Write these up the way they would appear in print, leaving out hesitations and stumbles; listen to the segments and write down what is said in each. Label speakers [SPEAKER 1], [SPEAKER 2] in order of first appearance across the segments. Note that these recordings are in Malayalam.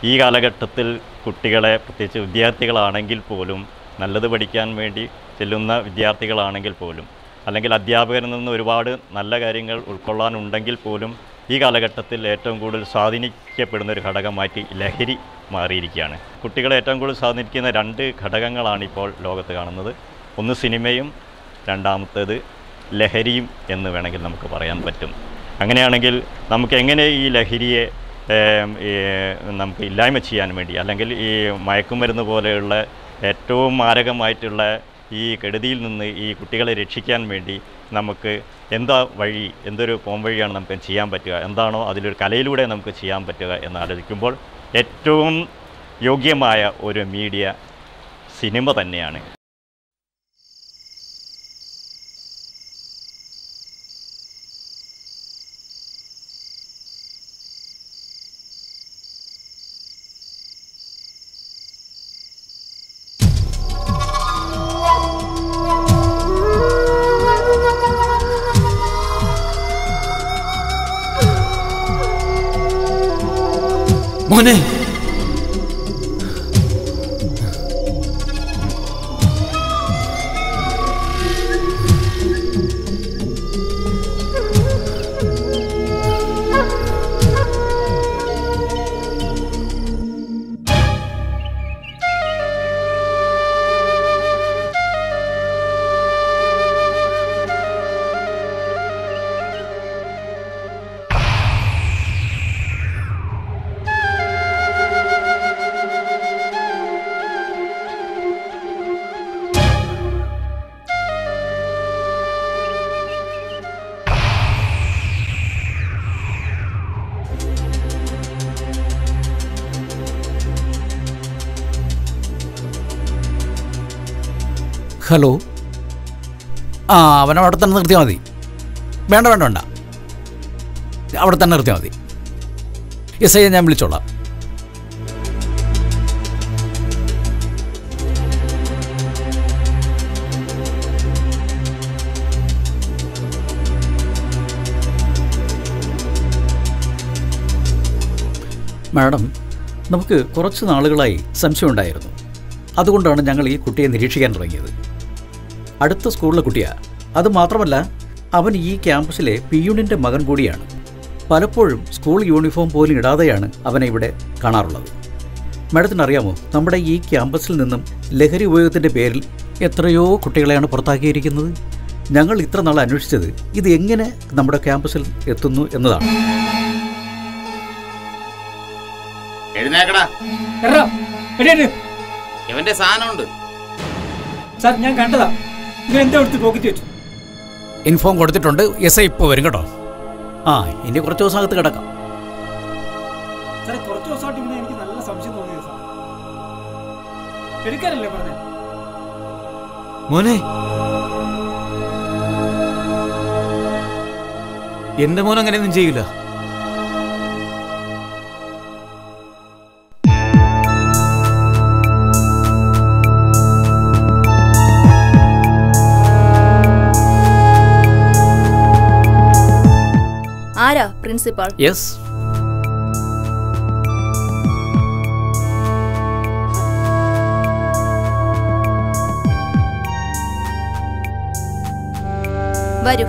[SPEAKER 1] ഈ കാലഘട്ടത്തിൽ കുട്ടികളെ, പ്രത്യേകിച്ച് വിദ്യാർത്ഥികളാണെങ്കിൽ പോലും, നല്ലത് പഠിക്കാൻ വേണ്ടി ചെല്ലുന്ന വിദ്യാർത്ഥികളാണെങ്കിൽ പോലും, അല്ലെങ്കിൽ അധ്യാപകരിൽ നിന്ന് ഒരുപാട് നല്ല കാര്യങ്ങൾ ഉൾക്കൊള്ളാനുണ്ടെങ്കിൽ പോലും ഈ കാലഘട്ടത്തിൽ ഏറ്റവും കൂടുതൽ സ്വാധീനിക്കപ്പെടുന്ന ഒരു ഘടകമായിട്ട് ലഹരി മാറിയിരിക്കുകയാണ്. കുട്ടികളെ ഏറ്റവും കൂടുതൽ സ്വാധീനിക്കുന്ന 2 ഘടകങ്ങളാണ് ഇപ്പോൾ ലോകത്ത് കാണുന്നത്. ഒന്ന് സിനിമയും, രണ്ടാമത്തേത് ലഹരിയും എന്ന് വേണമെങ്കിൽ നമുക്ക് പറയാൻ പറ്റും. അങ്ങനെയാണെങ്കിൽ നമുക്ക് എങ്ങനെ ഈ ലഹരിയെ നമുക്ക് ഇല്ലായ്മ ചെയ്യാൻ വേണ്ടി, അല്ലെങ്കിൽ ഈ മയക്കുമരുന്ന് പോലെയുള്ള ഏറ്റവും മാരകമായിട്ടുള്ള ഈ കെടുതിയിൽ നിന്ന് ഈ കുട്ടികളെ രക്ഷിക്കാൻ വേണ്ടി നമുക്ക് എന്താ വഴി, എന്തൊരു പോംവഴിയാണ് നമുക്ക് ചെയ്യാൻ പറ്റുക, എന്താണോ അതിലൊരു കലയിലൂടെ നമുക്ക് ചെയ്യാൻ പറ്റുക എന്ന് ആലോചിക്കുമ്പോൾ ഏറ്റവും യോഗ്യമായ ഒരു മീഡിയ സിനിമ തന്നെയാണ്.
[SPEAKER 2] മോനെ, ഹലോ. അവൻ അവിടെ തന്നെ നിർത്തിയാൽ മതി. വേണ്ട വേണ്ട വേണ്ട, അവിടെ തന്നെ നിർത്തിയാൽ മതി. എസ് ഐ ഞാൻ വിളിച്ചോളാം. മാഡം, നമുക്ക് കുറച്ച് നാളുകളായി സംശയമുണ്ടായിരുന്നു. അതുകൊണ്ടാണ് ഞങ്ങൾ ഈ കുട്ടിയെ നിരീക്ഷിക്കാൻ തുടങ്ങിയത്. അടുത്ത സ്കൂളിലെ കുട്ടിയാണ്. അതുമാത്രമല്ല, അവൻ ഈ ക്യാമ്പസിലെ പിയൂണിൻ്റെ മകൻ കൂടിയാണ്. പലപ്പോഴും സ്കൂൾ യൂണിഫോം പോലും ഇടാതെയാണ് അവനെ ഇവിടെ കാണാറുള്ളത്. മാഡത്തിനറിയാമോ, നമ്മുടെ ഈ ക്യാമ്പസിൽ നിന്നും ലഹരി ഉപയോഗത്തിൻ്റെ പേരിൽ എത്രയോ കുട്ടികളെയാണ് പുറത്താക്കിയിരിക്കുന്നത്. ഞങ്ങൾ ഇത്ര നാൾ അന്വേഷിച്ചത് ഇത് എങ്ങനെ നമ്മുടെ ക്യാമ്പസിൽ എത്തുന്നു എന്നതാണ്.
[SPEAKER 3] ഇവന്റെ സാധനമുണ്ട്
[SPEAKER 4] സാർ, ഞാൻ കണ്ടതാ. എന്താ എടുത്ത് പോക്കറ്റ് വെച്ചു?
[SPEAKER 2] ഇൻഫോം കൊടുത്തിട്ടുണ്ട്. എസ് ഐ ഇപ്പോൾ വരും കേട്ടോ. ഇനി കുറച്ച് ദിവസം അകത്ത് കിടക്കാം.
[SPEAKER 4] സാറേ, കുറച്ച് ദിവസമായിട്ട് ഇവിടെ എനിക്ക് നല്ല സംശയം തോന്നിയത് സാർ. എടുക്കാനല്ലേ പറഞ്ഞേ?
[SPEAKER 2] മോനെ, എന്റെ മോൻ അങ്ങനെയൊന്നും ചെയ്യില്ല.
[SPEAKER 5] ആരാ പ്രിൻസിപ്പാൾ?
[SPEAKER 2] യെസ്.
[SPEAKER 5] വരൂ.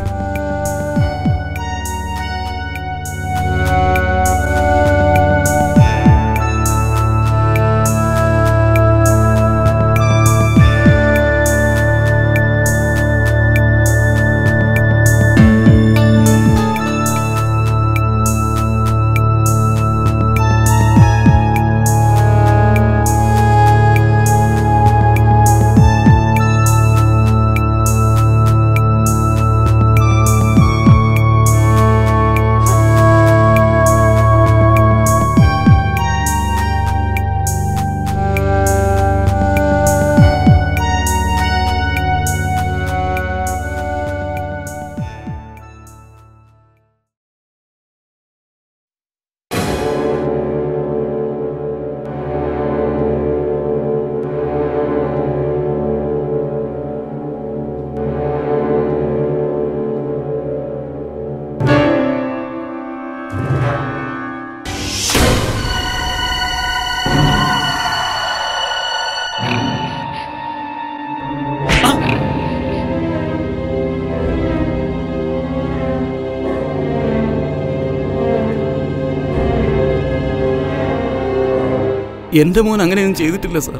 [SPEAKER 3] എൻ്റെ മോൻ അങ്ങനെയൊന്നും ചെയ്തിട്ടില്ല സാർ.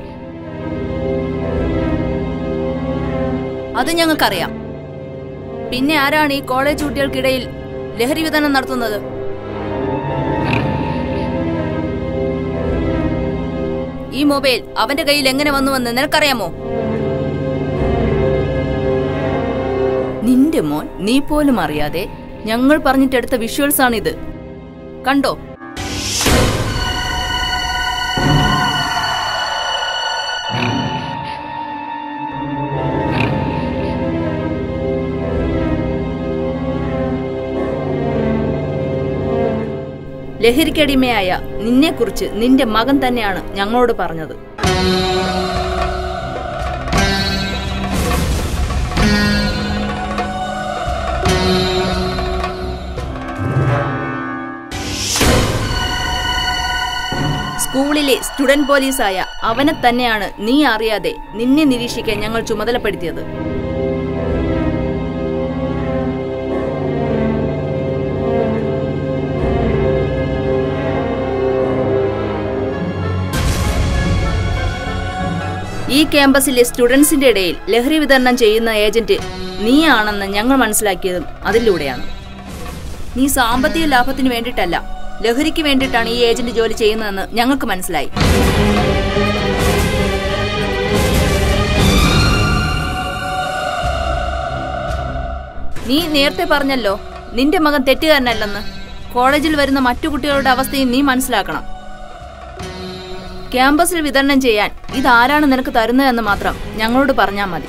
[SPEAKER 5] അത് ഞങ്ങൾക്കറിയാം. പിന്നെ ആരാണ് ഈ കോളേജ് കുട്ടികൾക്കിടയിൽ ലഹരി വിതരണം നടത്തുന്നത്? ഈ മൊബൈൽ അവന്റെ കയ്യിൽ എങ്ങനെ വന്നുവെന്ന് നിനക്കറിയാമോ? നിന്റെ മോൻ നീ പോലും അറിയാതെ ഞങ്ങൾ പറഞ്ഞിട്ടെടുത്ത വിഷ്വൽസ് ആണിത്. കണ്ടോ? ലഹരിക്കടിമയായ നിന്നെക്കുറിച്ച് നിന്റെ മകൻ തന്നെയാണ് ഞങ്ങളോട് പറഞ്ഞത്. സ്കൂളിലെ സ്റ്റുഡന്റ് പോലീസായ അവനെ തന്നെയാണ് നീ അറിയാതെ നിന്നെ നിരീക്ഷിക്കാൻ ഞങ്ങൾ ചുമതലപ്പെടുത്തിയത്. ഈ ക്യാമ്പസിലെ സ്റ്റുഡൻസിന്റെ ഇടയിൽ ലഹരി വിതരണം ചെയ്യുന്ന ഏജന്റ് നീയാണെന്ന് ഞങ്ങൾ മനസ്സിലാക്കിയതും അതിലൂടെയാണ്. നീ സാമ്പത്തിക ലാഭത്തിന് വേണ്ടിയിട്ടല്ല, ലഹരിക്ക് വേണ്ടിയിട്ടാണ് ഈ ഏജന്റ് ജോലി ചെയ്യുന്നതെന്ന് ഞങ്ങൾക്ക് മനസ്സിലായി. നീ നേരത്തെ പറഞ്ഞല്ലോ നിന്റെ മകൻ തെറ്റുകാരനല്ലെന്ന്. കോളേജിൽ വരുന്ന മറ്റു കുട്ടികളുടെ അവസ്ഥയും നീ മനസ്സിലാക്കണം. ക്യാമ്പസിൽ വിതരണം ചെയ്യാൻ ഇതാരാണ് നിനക്ക് തരുന്നതെന്ന് മാത്രം ഞങ്ങളോട് പറഞ്ഞാൽ മതി.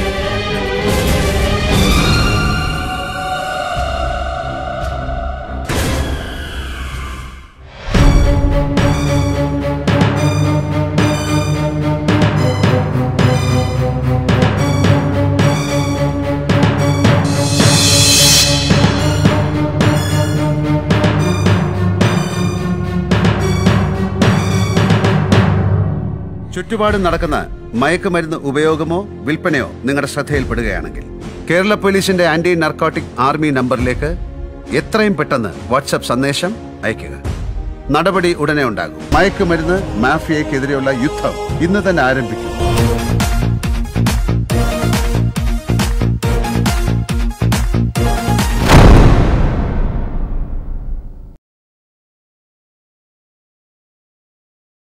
[SPEAKER 6] ചുറ്റുപാടും നടക്കുന്ന മയക്കുമരുന്ന് ഉപയോഗമോ വിൽപ്പനയോ നിങ്ങളുടെ ശ്രദ്ധയിൽപ്പെടുകയാണെങ്കിൽ കേരള പോലീസിന്റെ ആന്റി നർക്കോട്ടിക് ആർമി നമ്പറിലേക്ക് എത്രയും പെട്ടെന്ന് വാട്സ്ആപ്പ് സന്ദേശം അയയ്ക്കുക. നടപടി ഉടനെ ഉണ്ടാകും. മയക്കുമരുന്ന് മാഫിയയ്ക്കെതിരെയുള്ള യുദ്ധം ഇന്ന് തന്നെ ആരംഭിക്കും.